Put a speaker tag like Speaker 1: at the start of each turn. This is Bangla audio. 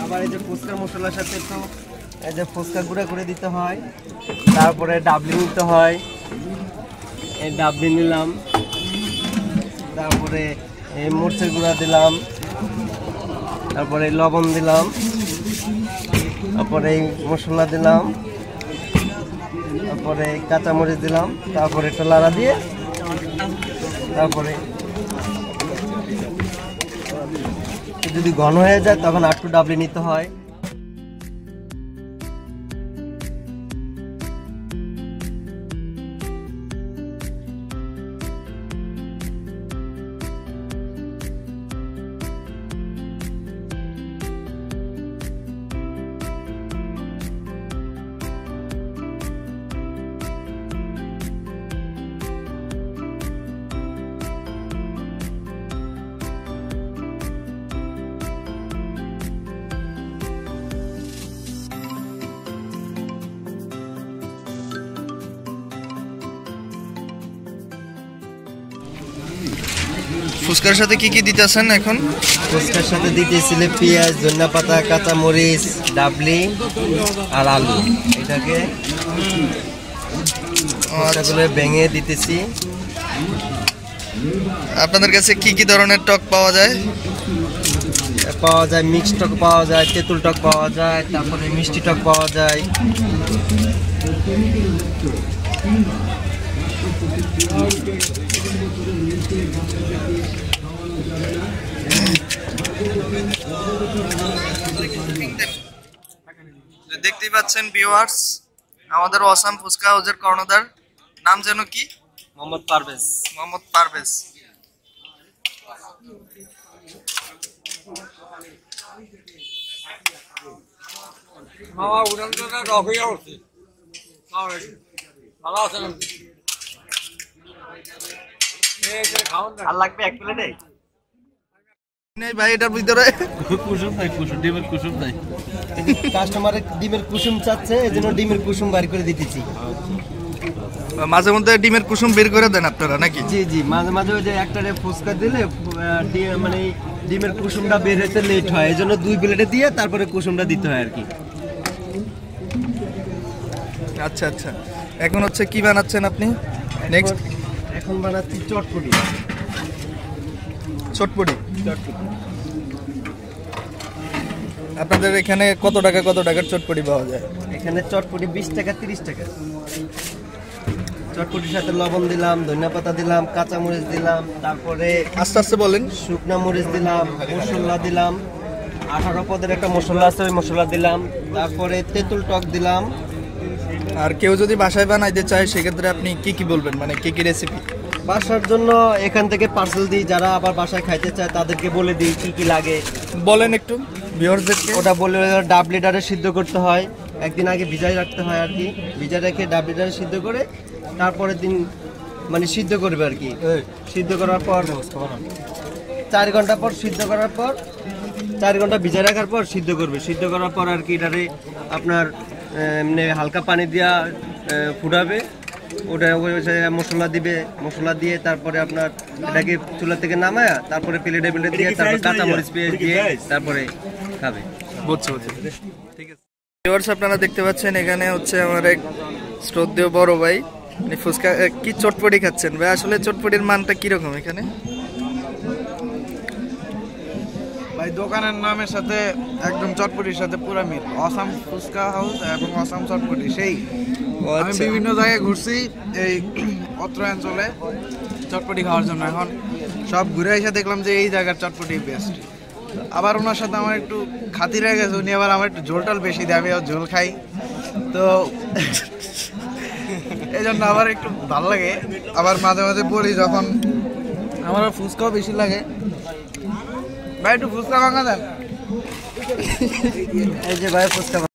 Speaker 1: আবার এই যে ফুচকার মশলার সাথে একটু এই যে ফুচকা গুঁড়া করে দিতে হয়, তারপরে ডাবলি নিতে হয়, এই ডাবলি নিলাম, তারপরে এই মরিচের গুঁড়া দিলাম, তারপরে লবণ দিলাম, তারপরে এই মশলা দিলাম, তারপরে কাঁচামরিচ দিলাম, তারপরে একটা লাড়া দিয়ে তারপরে যদি ঘন হয়ে যায় তখন আরেকটু ডাবলি নিতে হয়।
Speaker 2: ফুচকার সাথে কি কি দিতেছেন এখন?
Speaker 1: ফুচকার সাথে দিতেছিলে পেঁয়াজ, ধনিয়া পাতা, কাঁচামরিচ, ডাবলি আর আলু। এটাকে ফুচকাগুলো ভেঙে দিতেছি।
Speaker 2: আপনাদের কাছে কি কি ধরনের টক পাওয়া যায়?
Speaker 1: পাওয়া যায় মিক্স টক পাওয়া যায়, তেঁতুল টক পাওয়া যায়, তারপরে মিষ্টি টক পাওয়া যায়।
Speaker 2: দেখতেই পাচ্ছেন ভিউয়ার্স, আমাদের অসাম ফুচকা হাউসের কর্ণধার, নাম যেন কি?
Speaker 1: মোহাম্মদ পারভেজ।
Speaker 2: মোহাম্মদ পারভেজ।
Speaker 1: আর লাগবে এক প্লেটে
Speaker 2: ভাই এটার ভিতরে
Speaker 3: কুসুম নাই, ডিমের কুসুম নাই।
Speaker 1: কাস্টমারের ডিমের কুসুম চাচ্ছে, এজন্য ডিমের কুসুম বের করে দিতেছি।
Speaker 2: মাঝে মধ্যে ডিমের কুসুম বের করে দেন আপনারা নাকি?
Speaker 1: জি জি, মাঝে মাঝে ওই যে একটা ফুচকা দিলে মানে ডিমের কুসুমটা বের হতে লেট হয়, এজন্য 2 প্লেটে দিয়ে তারপরে কুসুমটা দিতে হয় আর কি।
Speaker 2: আচ্ছা আচ্ছা, এখন হচ্ছে কি বানাচ্ছেন আপনি? নেক্সট
Speaker 1: এখন বানাচ্ছি চটপটি।
Speaker 2: চটপটি। আপনাদের এখানে কত টাকার চটপটি পাওয়া যায়?
Speaker 1: এখানে চটপটি 20 টাকা 30 টাকা। চটপটির সাথে লবণ দিলাম, ধনিয়া পাতা দিলাম, কাঁচামরিচ দিলাম, তারপরে
Speaker 2: আস্তে আস্তে বলেন।
Speaker 1: শুকনা মরিচ দিলাম, মশলা দিলাম, 18 পদের একটা মশলা আছে ওই মশলা দিলাম, তারপরে তেঁতুল টক দিলাম।
Speaker 2: আর কেউ যদি বাসায় বানাইতে চায় সেক্ষেত্রে আপনি কি কি বলবেন, মানে কি কি রেসিপি?
Speaker 1: বাসার জন্য এখান থেকে পার্সেল দিই, যারা আবার বাসায় খাইতে চায় তাদেরকে বলে দিই কি কি লাগে।
Speaker 2: বলেন একটু ভিউয়ারদেরকে।
Speaker 1: ওটা বলে ডাবলিটারে সিদ্ধ করতে হয়, একদিন আগে ভিজাই রাখতে হয় আর কি। ভিজাই রেখে ডাবলিটারে সিদ্ধ করে তারপরের দিন মানে সিদ্ধ করবে আর কি। সিদ্ধ করার পর 4 ঘন্টা পর সিদ্ধ করার পর 4 ঘন্টা ভিজাই রাখার পর সিদ্ধ করবে। সিদ্ধ করার পর আর কি এটারে আপনার এমনি হালকা পানি দিয়া ফুটাবে, ওটা মশলা দিবে, মশলা দিয়ে তারপরে আপনার এটাকে চুলা থেকে নামায় তারপরে প্লেটে দিয়ে তারপর কাঁচামরিচ পেঁয়াজ দিয়ে তারপরে খাবে।
Speaker 2: বুঝছো, ঠিক আছে। ভিউয়ার্স, আপনারা দেখতে পাচ্ছেন এখানে হচ্ছে আমার এক শ্রদ্ধেয় বড় ভাই ফুচকা কি চটপটি খাচ্ছেন। ভাই আসলে চটপটির মানটা কিরকম এখানে?
Speaker 4: ভাই দোকানের নামের সাথে একদম চটপটির সাথে পুরো মিল। অসাম ফুচকা হাউস এবং অসাম চটপটি সেই। আমি বিভিন্ন জায়গায় ঘুরছি এই অত্র অঞ্চলে চটপটি খাওয়ার জন্য। এখন সব ঘুরে এসে দেখলাম যে এই জায়গার চটপটি বেস্ট। আবার ওনার সাথে আমার একটু খাতির হয়ে গেছে, উনি আবার আমার একটু ঝোলটাল বেশি দেয়, আমি ঝোল খাই তো এই জন্য আবার একটু ভালো লাগে। আবার মাঝে মাঝে বলি যখন আমার ফুচকাও বেশি লাগে, ভাই একটু ফুচকা ভাঙা দেন।
Speaker 1: এই যে ভাই ফুচকা